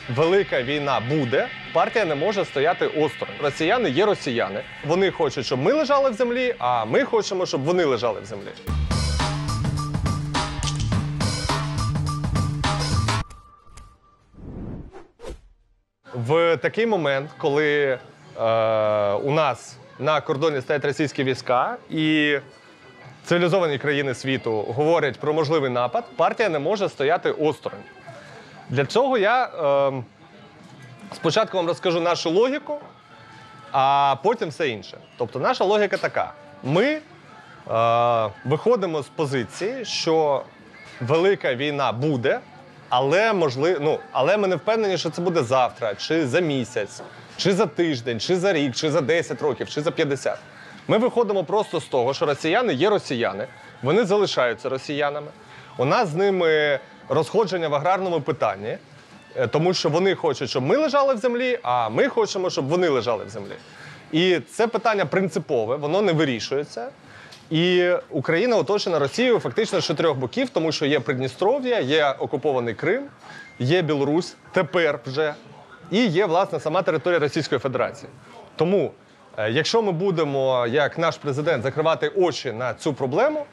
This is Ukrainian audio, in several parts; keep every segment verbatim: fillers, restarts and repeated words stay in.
велика війна буде, партія не може стояти осторонь. Росіяни є росіяни. Вони хочуть, щоб ми лежали в землі, а ми хочемо, щоб вони лежали в землі. В такий момент, коли е, у нас на кордоні стоять російські війська і цивілізовані країни світу говорять про можливий напад, партія не може стояти осторонь. Для цього я е, спочатку вам розкажу нашу логіку, а потім все інше. Тобто наша логіка така. Ми е, виходимо з позиції, що велика війна буде, але, можливо, ну, але ми не впевнені, що це буде завтра, чи за місяць, чи за тиждень, чи за рік, чи за десять років, чи за п'ятдесят. Ми виходимо просто з того, що росіяни є росіяни, вони залишаються росіянами. У нас з ними розходження в аграрному питанні, тому що вони хочуть, щоб ми лежали в землі, а ми хочемо, щоб вони лежали в землі. І це питання принципове, воно не вирішується. І Україна оточена Росією фактично з чотирьох боків, тому що є Придністров'я, є окупований Крим, є Білорусь, тепер вже, і є, власне, сама територія Російської Федерації. Тому, якщо ми будемо, як наш президент, закривати очі на цю проблему,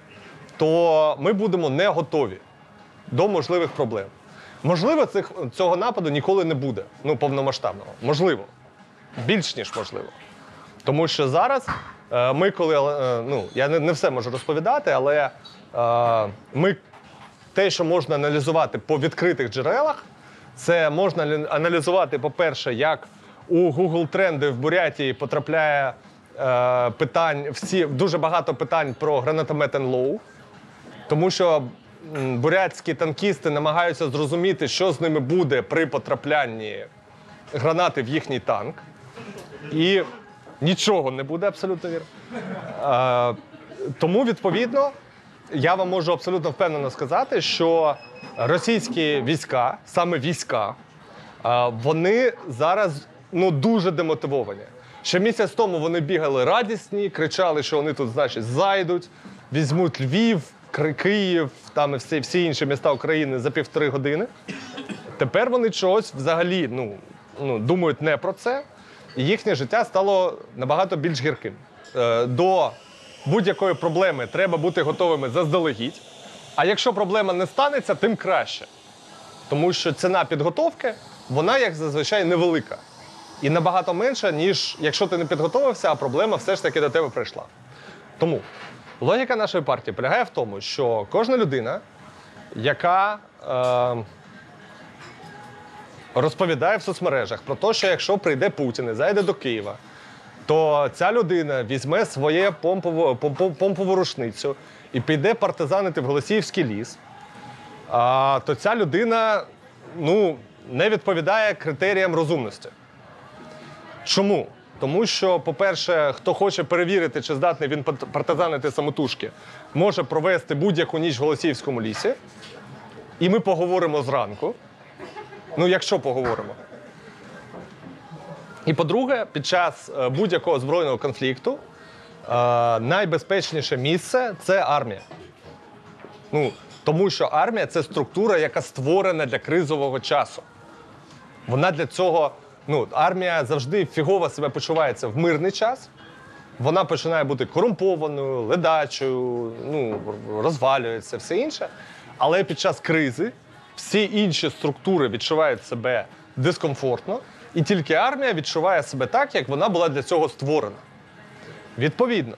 то ми будемо не готові до можливих проблем. Можливо, цих, цього нападу ніколи не буде, ну, повномасштабного. Можливо. Більш ніж можливо. Тому що зараз е, ми коли, е, ну, я не, не все можу розповідати, але е, ми те, що можна аналізувати по відкритих джерелах, це можна аналізувати, по-перше, як у Google Тренди в Бурятії потрапляє е, питань, всі, дуже багато питань про гранатомет ен ел о у, тому що бурятські танкісти намагаються зрозуміти, що з ними буде при потраплянні гранати в їхній танк. І нічого не буде, абсолютно вірно. Е, тому, відповідно, я вам можу абсолютно впевнено сказати, що російські війська, саме війська, е, вони зараз ну, дуже демотивовані. Ще місяць тому вони бігали радісні, кричали, що вони тут, значить, зайдуть, візьмуть Львів, Київ, там і всі, всі інші міста України за півтори години. Тепер вони чогось взагалі ну, ну, думають не про це. І їхнє життя стало набагато більш гірким. Е, до будь-якої проблеми треба бути готовими заздалегідь. А якщо проблема не станеться, тим краще. Тому що ціна підготовки, вона, як зазвичай, невелика. І набагато менша, ніж якщо ти не підготовився, а проблема все ж таки до тебе прийшла. Тому логіка нашої партії полягає в тому, що кожна людина, яка е, розповідає в соцмережах про те, що якщо прийде Путін і зайде до Києва, то ця людина візьме своє помпову, помпову рушницю і піде партизанити в Голосіївський ліс, а, то ця людина ну, не відповідає критеріям розумності. Чому? Тому що, по-перше, хто хоче перевірити, чи здатний він партизанити самотужки, може провести будь-яку ніч в Голосіївському лісі, і ми поговоримо зранку. Ну, якщо поговоримо. І, по-друге, під час будь-якого збройного конфлікту е, найбезпечніше місце – це армія. Ну, тому що армія – це структура, яка створена для кризового часу. Вона для цього, ну, армія завжди фігово себе почувається в мирний час. Вона починає бути корумпованою, ледачою, ну, розвалюється, все інше. Але під час кризи всі інші структури відчувають себе дискомфортно, і тільки армія відчуває себе так, як вона була для цього створена. Відповідно,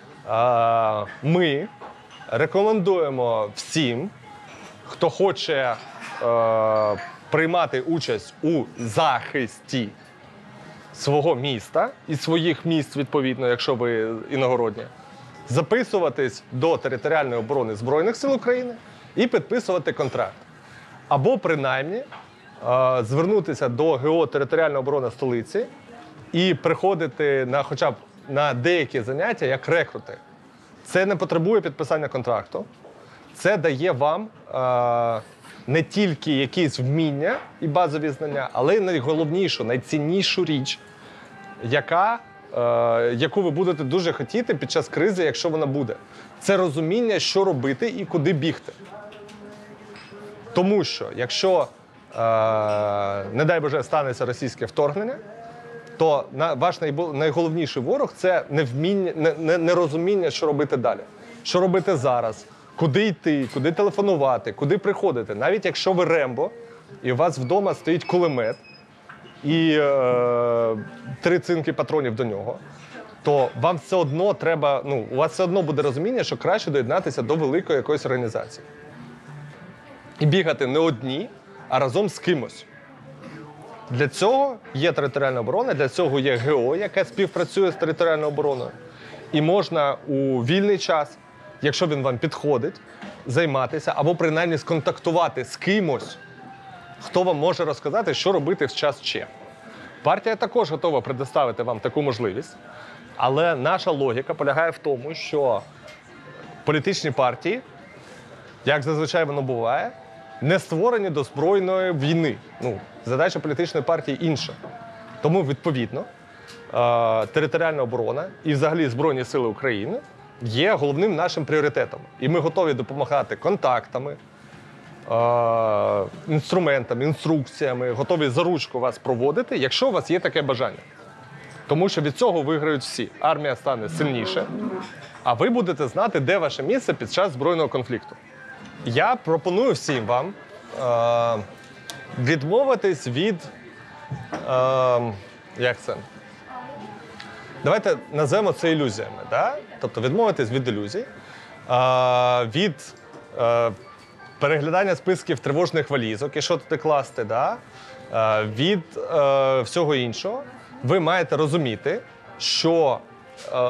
ми рекомендуємо всім, хто хоче приймати участь у захисті свого міста і своїх міст, відповідно, якщо ви іногородні, записуватись до територіальної оборони Збройних сил України і підписувати контракт. Або, принаймні, звернутися до ГО «Територіальна оборона столиці» і приходити на хоча б на деякі заняття як рекрути. Це не потребує підписання контракту. Це дає вам е, не тільки якісь вміння і базові знання, але й найголовнішу, найціннішу річ, яка, е, яку ви будете дуже хотіти під час кризи, якщо вона буде. Це розуміння, що робити і куди бігти. Тому що, якщо не дай Боже, станеться російське вторгнення, то на, ваш найголовніший ворог – це невміння, не, не, нерозуміння, що робити далі. Що робити зараз, куди йти, куди телефонувати, куди приходити. Навіть якщо ви Рембо, і у вас вдома стоїть кулемет, і е, три цинки патронів до нього, то вам все одно треба, ну, у вас все одно буде розуміння, що краще доєднатися до великої якоїсь організації. І бігати не одні, а разом з кимось. Для цього є територіальна оборона, для цього є ГО, яке співпрацює з територіальною обороною. І можна у вільний час, якщо він вам підходить, займатися або принаймні сконтактувати з кимось, хто вам може розказати, що робити в час Че. Партія також готова предоставити вам таку можливість, але наша логіка полягає в тому, що політичні партії, як зазвичай воно буває, не створені до збройної війни. Ну, задача політичної партії інша. Тому, відповідно, територіальна оборона і взагалі Збройні Сили України є головним нашим пріоритетом. І ми готові допомагати контактами, інструментами, інструкціями, готові за ручку вас проводити, якщо у вас є таке бажання. Тому що від цього виграють всі. Армія стане сильніше, а ви будете знати, де ваше місце під час збройного конфлікту. Я пропоную всім вам е, відмовитись від, е, як це? Давайте назвемо це ілюзіями, да? Тобто відмовитись від ілюзій, е, від е, переглядання списків тривожних валізок і що туди класти, да? е, від е, всього іншого. Ви маєте розуміти, що е,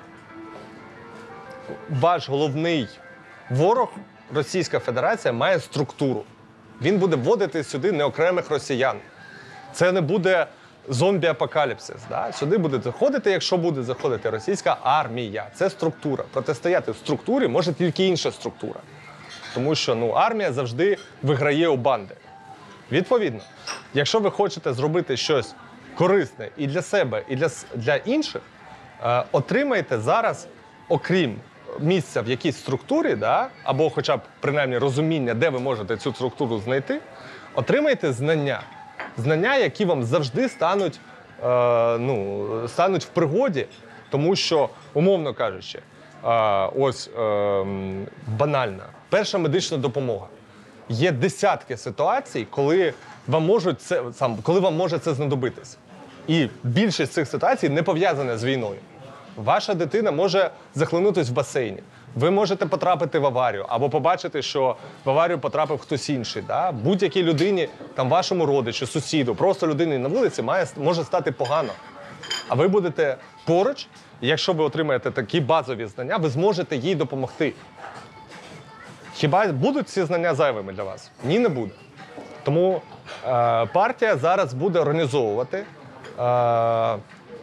ваш головний ворог, Російська Федерація, має структуру. Він буде вводити сюди не окремих росіян. Це не буде зомбі-апокаліпсис. Да? Сюди буде заходити, якщо буде заходити російська армія. Це структура. Протистояти в структурі може тільки інша структура. Тому що ну, армія завжди виграє у банди. Відповідно, якщо ви хочете зробити щось корисне і для себе, і для, для інших, е, отримайте зараз, окрім місця в якійсь структурі, да, або хоча б принаймні розуміння, де ви можете цю структуру знайти, отримайте знання. Знання, які вам завжди стануть, е, ну, стануть в пригоді, тому що, умовно кажучи, е, ось е, банальна, перша медична допомога. Є десятки ситуацій, коли вам, можуть це, сам, коли вам може це знадобитись. І більшість цих ситуацій не пов'язана з війною. Ваша дитина може захлинутись в басейні. Ви можете потрапити в аварію або побачити, що в аварію потрапив хтось інший. Да? Будь-якій людині, там, вашому родичу, сусіду, просто людині на вулиці має, може стати погано. А ви будете поруч, і якщо ви отримаєте такі базові знання, ви зможете їй допомогти. Хіба будуть ці знання зайвими для вас? Ні, не буде. Тому е, партія зараз буде організовувати е,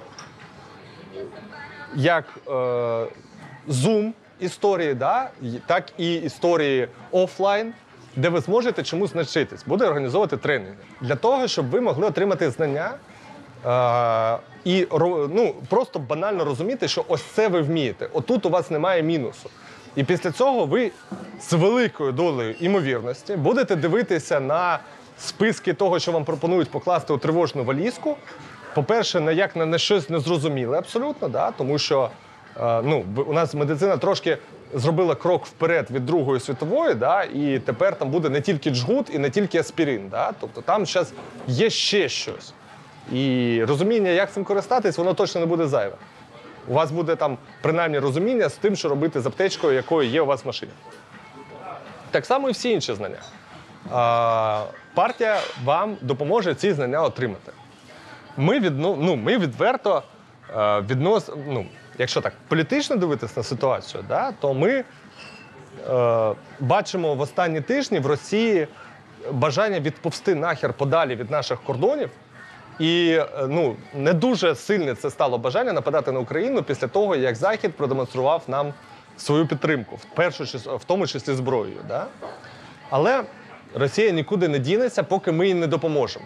як е, Zoom історії, да, так і історії офлайн, де ви зможете чомусь навчитись. Буде організовувати тренінги. Для того, щоб ви могли отримати знання е, і ну, просто банально розуміти, що ось це ви вмієте. Отут у вас немає мінусу. І після цього ви з великою долею імовірності будете дивитися на списки того, що вам пропонують покласти у тривожну валізку. По-перше, не як на, на щось незрозуміле абсолютно, да? Тому що е, ну, у нас медицина трошки зробила крок вперед від Другої світової, да? І тепер там буде не тільки джгут і не тільки аспірин. Да? Тобто там зараз є ще щось. І розуміння, як цим користатись, воно точно не буде зайве. У вас буде там принаймні розуміння з тим, що робити з аптечкою, якою є у вас в машині. Так само і всі інші знання. А, партія вам допоможе ці знання отримати. Ми, відно, ну, ми відверто е, віднос, ну, якщо так політично дивитися на ситуацію, да, то ми е, бачимо в останні тижні в Росії бажання відповсти нахер подалі від наших кордонів. І ну, не дуже сильне це стало бажання нападати на Україну після того, як Захід продемонстрував нам свою підтримку, в, першу, в тому числі зброєю. Да? Але Росія нікуди не дінеться, поки ми їй не допоможемо.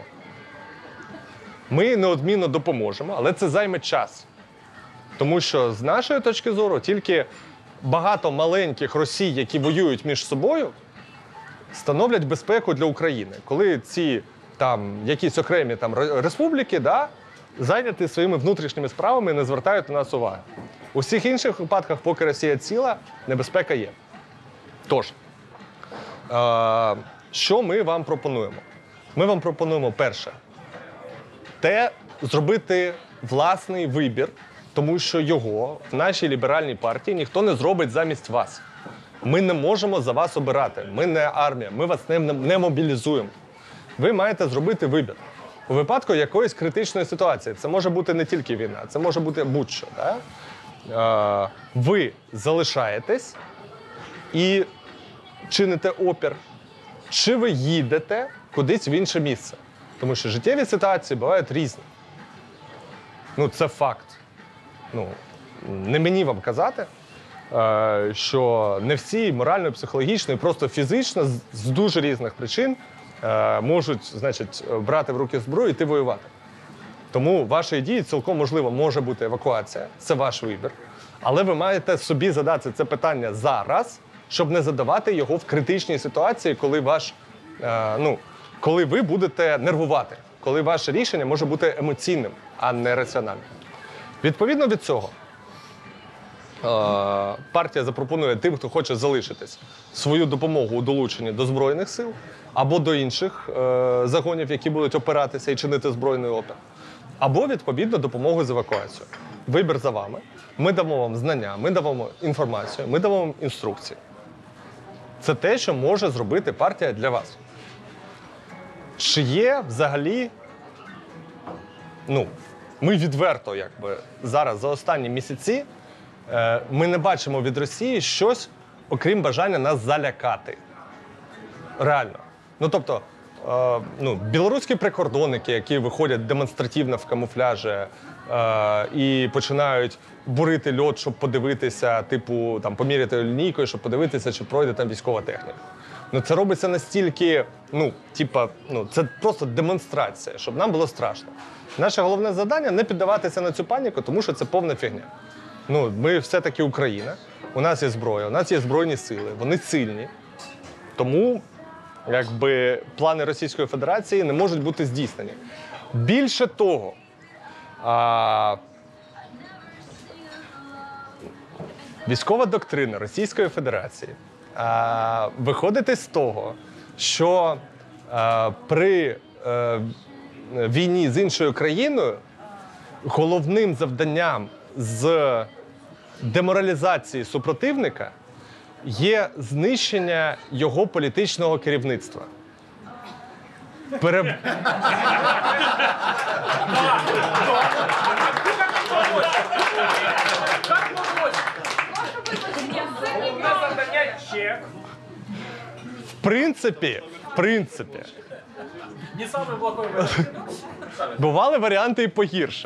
Ми неодмінно допоможемо, але це займе час. Тому що, з нашої точки зору, тільки багато маленьких Росій, які воюють між собою, становлять безпеку для України. Коли ці там якісь окремі там республіки, да, зайняті своїми внутрішніми справами і не звертають на нас уваги. У всіх інших випадках, поки Росія ціла, небезпека є. Тож, е що ми вам пропонуємо? Ми вам пропонуємо, перше, те зробити власний вибір, тому що його в нашій ліберальній партії ніхто не зробить замість вас. Ми не можемо за вас обирати. Ми не армія, ми вас не, не мобілізуємо. Ви маєте зробити вибір. У випадку якоїсь критичної ситуації, це може бути не тільки війна, це може бути будь-що. Да? Е, ви залишаєтесь і чините опір, чи ви їдете кудись в інше місце. Тому що життєві ситуації бувають різні. Ну, це факт. Ну, не мені вам казати, е, що не всі морально, психологічно і просто фізично з, з дуже різних причин е, можуть, значить, брати в руки зброю і йти воювати. Тому вашої дії цілком можливо може бути евакуація, це ваш вибір. Але ви маєте собі задати це питання зараз, щоб не задавати його в критичній ситуації, коли ваш, е, ну, коли ви будете нервувати, коли ваше рішення може бути емоційним, а не раціональним. Відповідно від цього, е, партія запропонує тим, хто хоче залишитись, свою допомогу у долученні до Збройних сил або до інших е, загонів, які будуть опиратися і чинити збройний опір, або, відповідно, допомогу з евакуацією. Вибір за вами. Ми дамо вам знання, ми дамо вам інформацію, ми дамо вам інструкції. Це те, що може зробити партія для вас. Чи є взагалі, ну, ми відверто, якби, зараз за останні місяці, е, ми не бачимо від Росії щось, окрім бажання нас залякати. Реально. Ну, тобто, е, ну, білоруські прикордонники, які виходять демонстративно в камуфляжі е, і починають бурити льод, щоб подивитися, типу, там, поміряти лінійкою, щоб подивитися, чи пройде там військова техніка. Ну, це робиться настільки, ну, типа, ну, це просто демонстрація, щоб нам було страшно. Наше головне завдання – не піддаватися на цю паніку, тому що це повна фігня. Ну, ми все-таки Україна, у нас є зброя, у нас є збройні сили, вони сильні. Тому, якби, плани Російської Федерації не можуть бути здійснені. Більше того, а... військова доктрина Російської Федерації а, виходить з того, що а, при а, війні з іншою країною головним завданням з деморалізації супротивника є знищення його політичного керівництва. Пере... В принципі, в принципі, не самый плохой вариант. бували варіанти і погірше.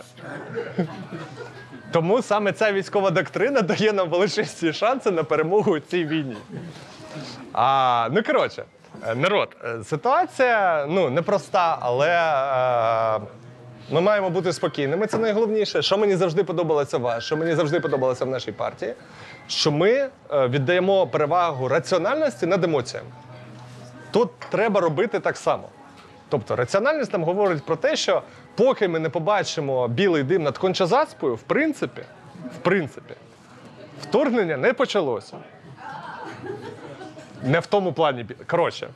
Тому саме ця військова доктрина дає нам величезні шанси на перемогу у цій війні. А, ну, коротше, народ, ситуація, ну, непроста, але е, ми маємо бути спокійними, це найголовніше. Що мені завжди подобалося в вас, що мені завжди подобалося в нашій партії, що ми е, віддаємо перевагу раціональності над емоціями. Тут треба робити так само. Тобто раціональність нам говорить про те, що поки ми не побачимо білий дим над Конча-Заспою, в принципі, в принципі, вторгнення не почалося. Не в тому плані. Коротше.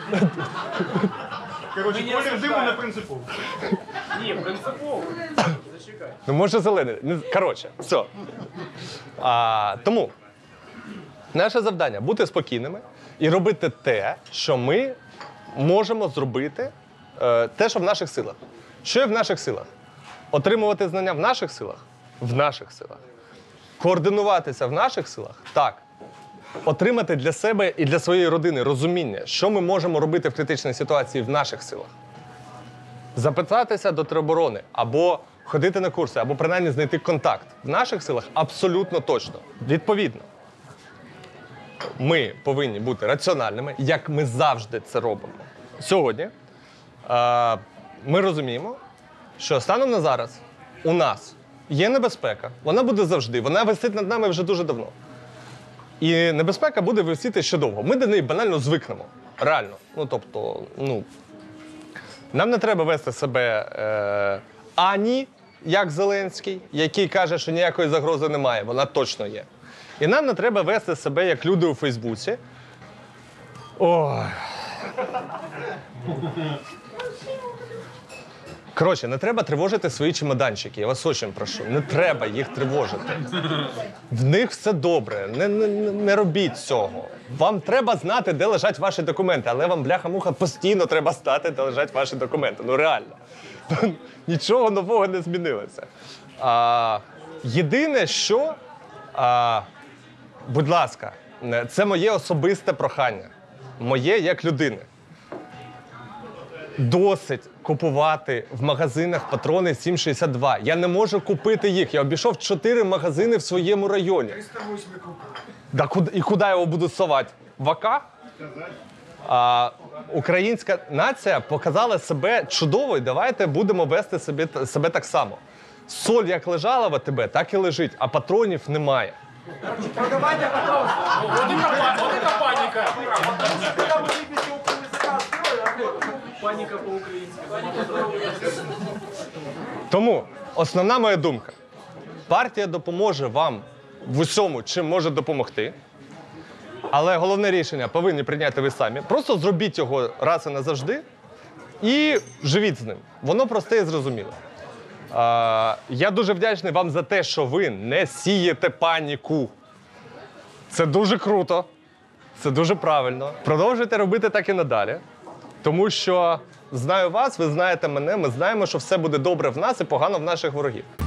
Короче, колір диму не принципово. Не, принципово. Зачекай. Ну, може, зелений. Не- Коротше, все. А, тому наше завдання – бути спокійними і робити те, що ми можемо зробити, е, те, що в наших силах. Що є в наших силах? Отримувати знання в наших силах? В наших силах. Координуватися в наших силах? Так. Отримати для себе і для своєї родини розуміння, що ми можемо робити в критичній ситуації в наших силах. Запитатися до тероборони, або ходити на курси, або принаймні знайти контакт. В наших силах абсолютно точно. Відповідно, ми повинні бути раціональними, як ми завжди це робимо. Сьогодні е, ми розуміємо, що станом на зараз у нас є небезпека, вона буде завжди, вона висить над нами вже дуже давно. І небезпека буде висіти ще довго. Ми до неї банально звикнемо. Реально. Ну, тобто, ну, нам не треба вести себе е, ані, як Зеленський, який каже, що ніякої загрози немає, вона точно є. І нам не треба вести себе як люди у Фейсбуці. Ой. Коротше, не треба тривожити свої чемоданчики, я вас дуже прошу. Не треба їх тривожити. В них все добре, не, не, не робіть цього. Вам треба знати, де лежать ваші документи, але вам, бляха-муха, постійно треба знати, де лежать ваші документи. Ну реально. Нічого нового не змінилося. А, єдине, що, а, будь ласка, це моє особисте прохання. Моє як людини. Досить купувати в магазинах патрони сім шістдесят два. Я не можу купити їх. Я обійшов чотири магазини в своєму районі. триста вісім купив. Да, куди, і куди я його буду совати? В АК? А, українська нація показала себе чудово, і давайте будемо вести себе, себе так само. Соль як лежала в АТБ, так і лежить, а патронів немає. Вот и паніка. Паніка по-українськи. Тому основна моя думка. Партія допоможе вам в усьому, чим може допомогти. Але головне рішення повинні прийняти ви самі. Просто зробіть його раз і назавжди і живіть з ним. Воно просте і зрозуміле. А, я дуже вдячний вам за те, що ви не сієте паніку. Це дуже круто. Це дуже правильно. Продовжуйте робити так і надалі. Тому що знаю вас, ви знаєте мене, ми знаємо, що все буде добре в нас і погано в наших ворогів.